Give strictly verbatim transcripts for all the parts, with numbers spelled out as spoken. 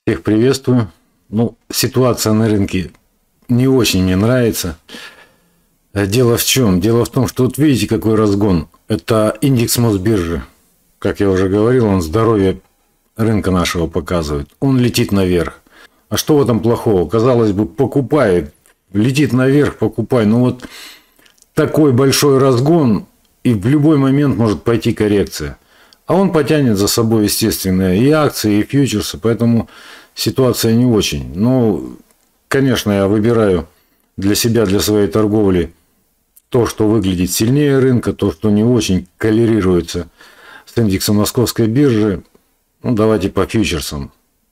Всех приветствую. Ну, ситуация на рынке не очень мне нравится. Дело в чем? Дело в том, что вот видите, какой разгон. Это индекс Мосбиржи. Как я уже говорил, он здоровье рынка нашего показывает. Он летит наверх. А что в этом плохого? Казалось бы, покупай. Летит наверх, покупай. Ну вот такой большой разгон, и в любой момент может пойти коррекция. А он потянет за собой, естественно, и акции, и фьючерсы. Поэтому ситуация не очень. Но, конечно, я выбираю для себя, для своей торговли то, что выглядит сильнее рынка, то, что не очень коррелируется с индексом Московской биржи. Ну, давайте по фьючерсам.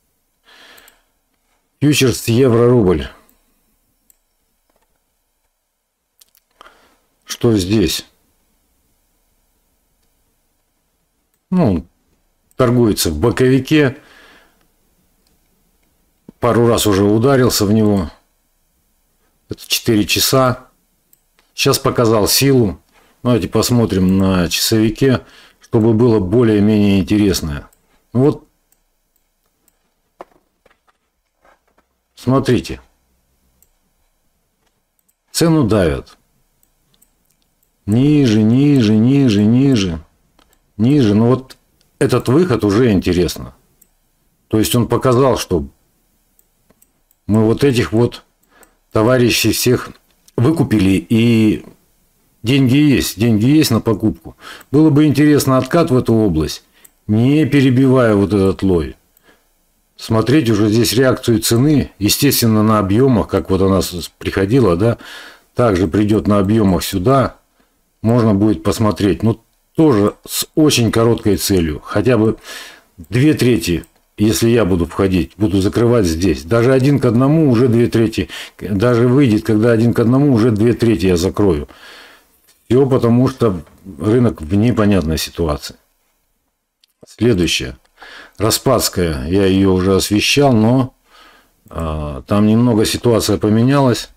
Фьючерс евро-рубль. Что здесь? Ну, торгуется в боковике. Пару раз уже ударился в него. Это четыре часа. Сейчас показал силу. Давайте посмотрим на часовике, чтобы было более-менее интересное. Вот. Смотрите. Цену давят. Ниже, ниже, ниже, ниже. Ниже. Но вот этот выход уже интересно. То есть он показал, что мы вот этих вот товарищей всех выкупили, и деньги есть. Деньги есть на покупку. Было бы интересно откат в эту область, не перебивая вот этот лой. Смотреть уже здесь реакцию цены, естественно, на объемах, как вот она приходила, да, также придет на объемах сюда. Можно будет посмотреть. Но тоже с очень короткой целью. Хотя бы две трети, если я буду входить, буду закрывать здесь. Даже один к одному уже две трети. Даже выйдет, когда один к одному уже две трети я закрою. Все потому, что рынок в непонятной ситуации. Следующее. Распадская. Я ее уже освещал, но а, там немного ситуация поменялась.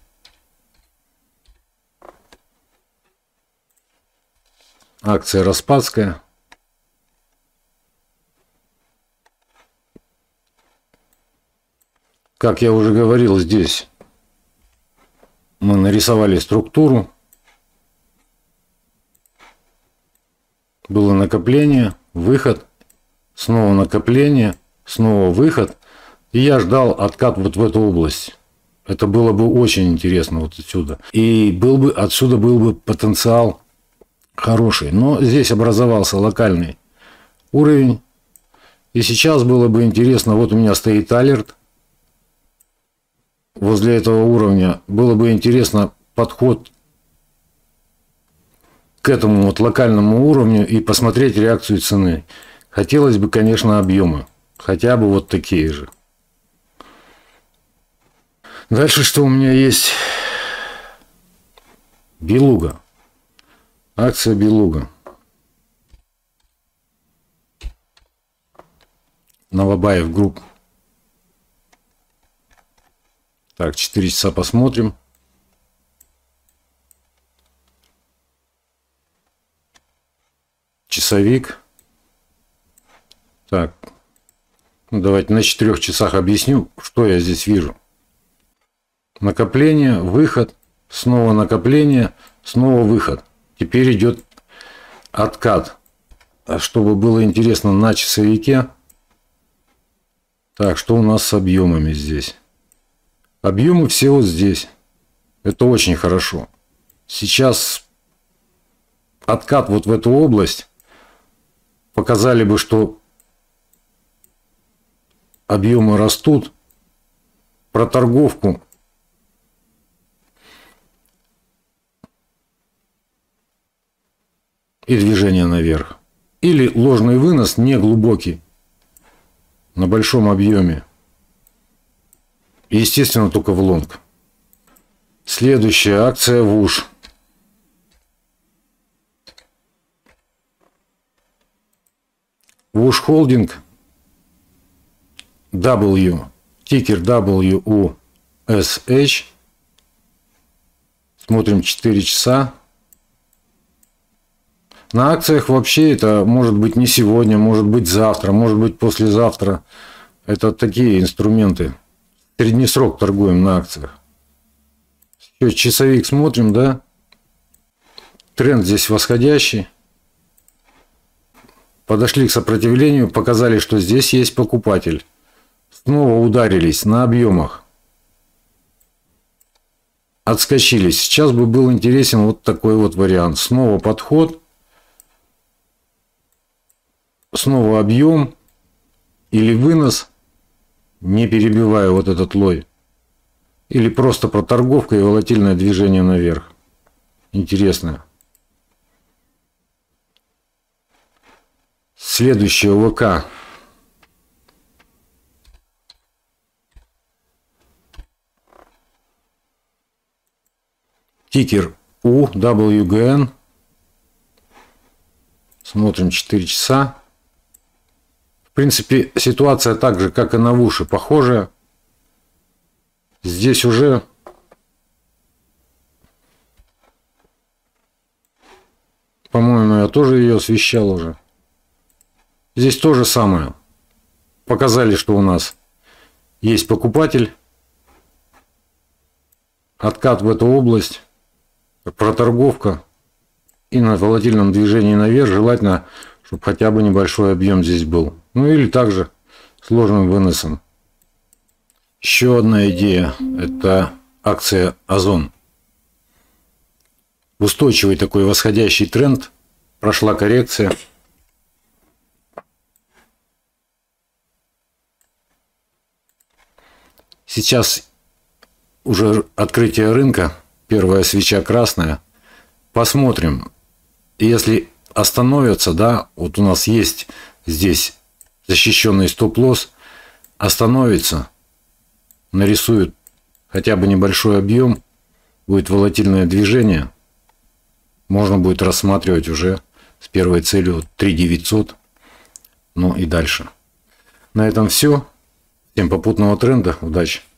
Акция Распадская. Как я уже говорил, здесь мы нарисовали структуру. Было накопление, выход, снова накопление, снова выход. И я ждал откат вот в эту область. Это было бы очень интересно вот отсюда. И был бы, отсюда был бы потенциал хороший. Но здесь образовался локальный уровень. И сейчас было бы интересно, вот у меня стоит алерт. Возле этого уровня было бы интересно подход к этому вот локальному уровню и посмотреть реакцию цены. Хотелось бы, конечно, объемы. Хотя бы вот такие же. Дальше что у меня есть? Белуга. Акция Белуга. Новобаев Групп. Так, четыре часа посмотрим. Часовик. Так, ну, давайте на четырех часах объясню, что я здесь вижу. Накопление, выход, снова накопление, снова выход. Теперь идет откат. А чтобы было интересно на часовике. Так, что у нас с объемами здесь? Объемы все вот здесь. Это очень хорошо. Сейчас откат вот в эту область показали бы, что объемы растут. Проторговку и движение наверх. Или ложный вынос не глубокий на большом объеме. Естественно, только в лонг. Следующая акция ВУШ. ВУШ Холдинг. W. Тикер дабл ю у эс эйч. Смотрим четыре часа. На акциях вообще это может быть не сегодня, может быть завтра, может быть послезавтра. Это такие инструменты. Средний срок торгуем на акциях. Все, часовик смотрим, да? Тренд здесь восходящий. Подошли к сопротивлению, показали, что здесь есть покупатель. Снова ударились на объемах. Отскочили. Сейчас бы был интересен вот такой вот вариант. Снова подход. Снова объем. Или вынос, не перебивая вот этот лой. Или просто проторговка и волатильное движение наверх. Интересно. Следующее ОВК. Тикер У дабл ю джи эн. Смотрим четыре часа. В принципе, ситуация так же, как и на Вуше, похожая. Здесь уже по-моему, я тоже ее освещал уже. Здесь то же самое. Показали, что у нас есть покупатель. Откат в эту область. Проторговка. И на волатильном движении наверх желательно, чтобы хотя бы небольшой объем здесь был. Ну или также сложным выносом. Еще одна идея. Это акция Озон. Устойчивый такой восходящий тренд. Прошла коррекция. Сейчас уже открытие рынка. Первая свеча красная. Посмотрим. Если остановятся, да, вот у нас есть здесь защищенный стоп-лосс, остановится, нарисует хотя бы небольшой объем, будет волатильное движение, можно будет рассматривать уже с первой целью три девятьсот, ну и дальше. На этом все. Всем попутного тренда, удачи!